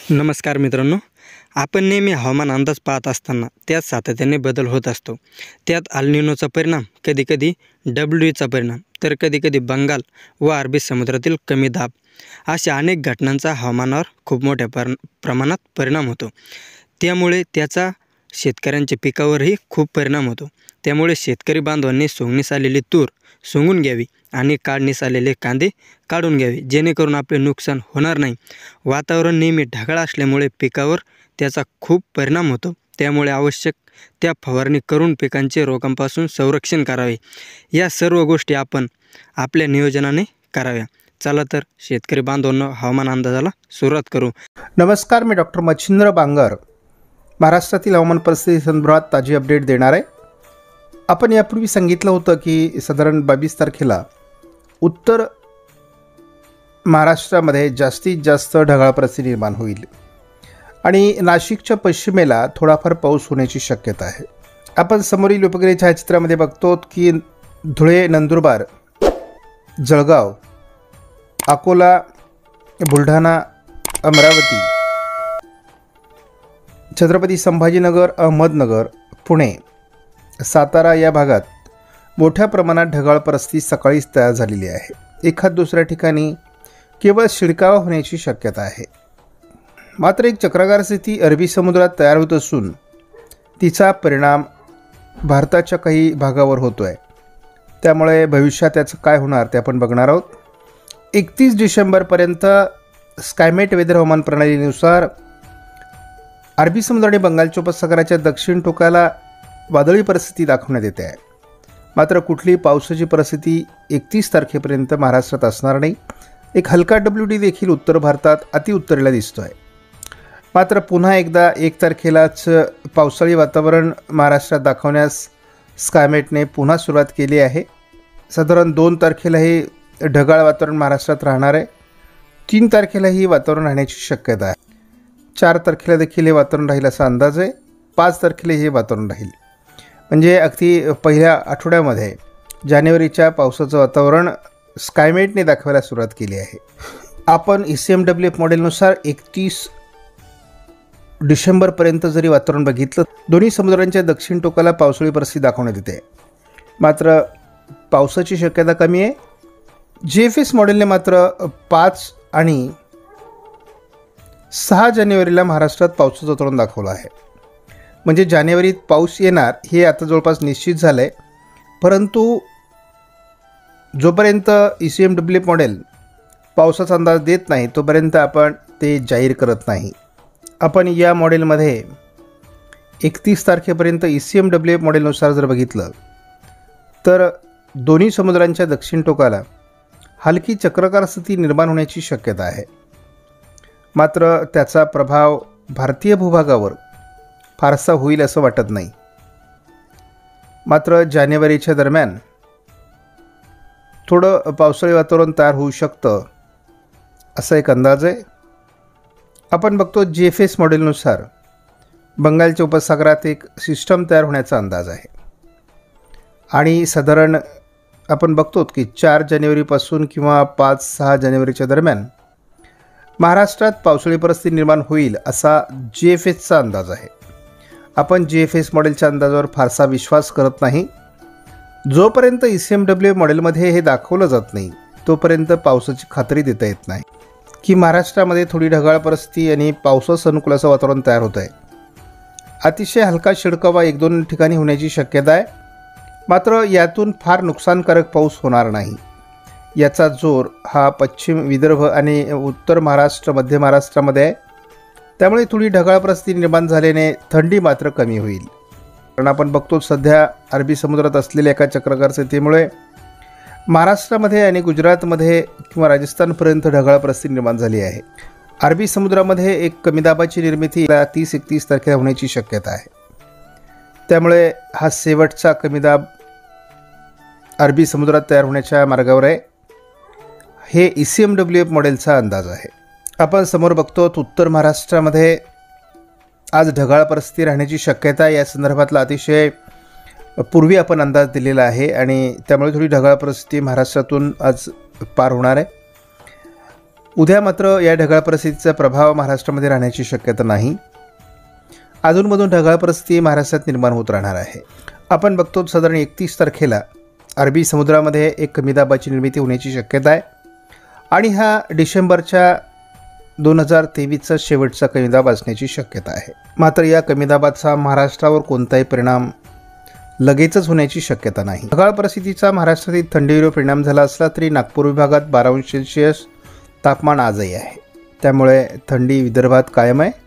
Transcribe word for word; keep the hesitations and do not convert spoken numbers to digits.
नमस्कार मित्रांनो, आपण नेहमी हवामान अंदाज पाहत असताना त्यात सातत्याने बदल होत असतो. त्यात अल निनोचा परिणाम, कधीकधी डब्ल्यूचा परिणाम, तर कधीकधी बंगाल व अरबी समुद्रातील कमी दाब अशा अनेक घटनांचा हवामानावर खूप मोठ्या पर प्रमाणात परिणाम होतो. त्यामुळे त्याचा शेतकऱ्यांच्या पिकावरही खूप परिणाम होतो. त्यामुळे शेतकरी बांधवांनी सोंगणीस आलेली तूर सोंगून घ्यावी आणि काढणीस आलेले कांदे काढून घ्यावे, जेणेकरून आपले नुकसान होणार नाही. वातावरण नेहमी ढगाळ असल्यामुळे पिकावर त्याचा खूप परिणाम होतो. त्यामुळे आवश्यक त्या फवारणी करून पिकांचे रोगांपासून संरक्षण करावे. या सर्व गोष्टी आपण आपल्या नियोजनाने कराव्या. चला तर शेतकरी बांधवांनो, हवामान अंदाजाला सुरुवात करू. नमस्कार, मी डॉक्टर मच्छिंद्र बांगर महाराष्ट्रातील हवामान परिस्थिती संदर्भात ताजी अपडेट देणार आहे. आपण यापूर्वी सांगितलं होतं की साधारण बावीस तारखेला उत्तर महाराष्ट्रामध्ये जास्तीत जास्त ढगाळ परिस्थिती निर्माण होईल आणि नाशिकच्या पश्चिमेला थोडाफार पाऊस होण्याची शक्यता आहे. आपण समोरील उपग्रह छायाचित्रामध्ये बघतो की धुळे, नंदुरबार, जळगाव, अकोला, बुलढाणा, अमरावती, छत्रपती संभाजीनगर, अहमदनगर, पुणे, सातारा या भागात मोठ्या प्रमाणात ढगाळ परिस्थिती सकाळीच तयार झालेली आहे. एखाद दुसऱ्या ठिकाणी केवळ शिडकावा होण्याची शक्यता आहे. मात्र एक चक्राकार स्थिती अरबी समुद्रात तयार होत असून तिचा परिणाम भारताच्या काही भागावर होतो आहे. त्यामुळे भविष्यात त्याचं काय होणार ते आपण बघणार आहोत. एकतीस डिसेंबरपर्यंत स्कायमेट वेदर हवामान प्रणालीनुसार अरबी समुद्र आणि बंगालच्या उपसागराच्या दक्षिण टोकाला वादळी परिस्थिती दाखवण्यात येते आहे. मात्र कुठलीही पावसाची परिस्थिती एकतीस तारखेपर्यंत महाराष्ट्रात असणार नाही. एक हलका डब्ल्यू डी देखील उत्तर भारतात अतिउत्तरेला दिसतो आहे. मात्र पुन्हा एकदा एक तारखेलाच पावसाळी वातावरण महाराष्ट्रात दाखवण्यास स्कायमेटने पुन्हा सुरुवात केली आहे. साधारण दोन तारखेला हे ढगाळ वातावरण महाराष्ट्रात राहणार आहे. तीन तारखेला ही वातावरण राहण्याची शक्यता आहे. चार तारखेला देखील हे वातावरण राहील असा अंदाज आहे. पाच तारखेला हे वातावरण राहील. म्हणजे अगदी पहिल्या आठवड्यामध्ये जानेवारीच्या पावसाचं वातावरण स्कायमेटने दाखवायला सुरुवात केली आहे. आपण E C M W F मॉडेलनुसार एकतीस डिसेंबरपर्यंत जरी वातावरण बघितलं, दोन्ही समुद्रांच्या दक्षिण टोकाला पावसाळी परिस्थिती दाखवण्यात येते. मात्र पावसाची शक्यता कमी आहे. जी एफ एस मॉडेलने मात्र पाच आणि सहा जानेवारीला महाराष्ट्रात पावसाचं वातावरण दाखवलं आहे. म्हणजे जानेवारीत पाऊस येणार हे आता जवळपास निश्चित झालं आहे. परंतु जोपर्यंत E C M W F model पावसाचा अंदाज देत नाही तोपर्यंत आपण ते जाहीर करत नाही. आपण या मॉडेलमध्ये एकतीस तारखेपर्यंत E C M W F मॉडेलनुसार जर बघितलं तर दोन्ही समुद्रांच्या दक्षिण टोकाला हलकी चक्राकार स्थिती निर्माण होण्याची शक्यता आहे. मात्र त्याचा प्रभाव भारतीय भूभागावर फारसा होईल असं वाटत नाही. मात्र जानेवारीच्या दरम्यान थोडं पावसाळी वातावरण तयार होऊ शकतं असा एक अंदाज आहे. आपण बघतो जी एफ एस मॉडेलनुसार बंगालच्या उपसागरात एक सिस्टम तयार होण्याचा अंदाज आहे आणि साधारण आपण बघतो की चार जानेवारीपासून किंवा पाच सहा जानेवारीच्या दरम्यान महाराष्ट्रात पावसाळी परिस्थिती निर्माण होईल असा जी एफ एसचा अंदाज आहे. आपण जी एफ एस मॉडेलच्या अंदाजावर फारसा विश्वास करत नाही. जोपर्यंत E C M W F मॉडेलमध्ये हे दाखवलं जात नाही तोपर्यंत पावसाची खात्री देता येत नाही की महाराष्ट्रामध्ये थोडी ढगाळ परिस्थिती आणि पावसास अनुकूल असं वातावरण तयार होत आहे. अतिशय हलका शिडकावा एक दोन ठिकाणी होण्याची शक्यता आहे. मात्र यातून फार नुकसानकारक पाऊस होणार नाही. याचा जोर हा पश्चिम विदर्भ आणि उत्तर महाराष्ट्र, मध्य महाराष्ट्रामध्ये आहे. त्यामुळे थोडी ढगाळ परिस्थिती निर्माण झाल्याने थंडी मात्र कमी होईल. कारण आपण बघतो सध्या अरबी समुद्रात असलेल्या एका चक्राकार स्थितीमुळे महाराष्ट्रामध्ये आणि गुजरातमध्ये किंवा राजस्थानपर्यंत ढगाळ परिस्थिती निर्माण झाली आहे. अरबी समुद्रामध्ये एक कमी दाबाची निर्मिती तीस एकतीस तारखेला होण्याची शक्यता आहे. त्यामुळे हा शेवटचा कमी दाब अरबी समुद्रात तयार होण्याच्या मार्गावर आहे. हे E C M W F मॉडेलचा अंदाज आहे. आपण समोर बघतो उत्तर महाराष्ट्रामध्ये आज ढगाळ परिस्थिती राहण्याची शक्यता. या संदर्भातला अतिशय पूर्वी आपण अंदाज दिलेला आहे आणि त्यामुळे थोडी ढगाळ परिस्थिती महाराष्ट्रातून आज पार होणार आहे. उद्या मात्र या ढगाळ परिस्थितीचा प्रभाव महाराष्ट्रामध्ये राहण्याची शक्यता नाही. अधूनमधून ढगाळ परिस्थिती महाराष्ट्रात निर्माण होत राहणार आहे. आपण बघतो साधारण एकतीस तारखेला अरबी समुद्रामध्ये एक कमी दाबाची निर्मिती होण्याची शक्यता आहे आणि हा डिसेंबरच्या दोन हजार तेवीसचा शेवटचा कमी दाब असण्याची शक्यता आहे. मात्र या कमी दाबाचा महाराष्ट्रावर कोणताही परिणाम लगेचच होण्याची शक्यता नाही. ढगाळ परिस्थितीचा महाराष्ट्रातील थंडीवर परिणाम झाला असला तरी नागपूर विभागात बारा अंश सेल्सिअस तापमान आजही आहे. त्यामुळे थंडी विदर्भात कायम आहे.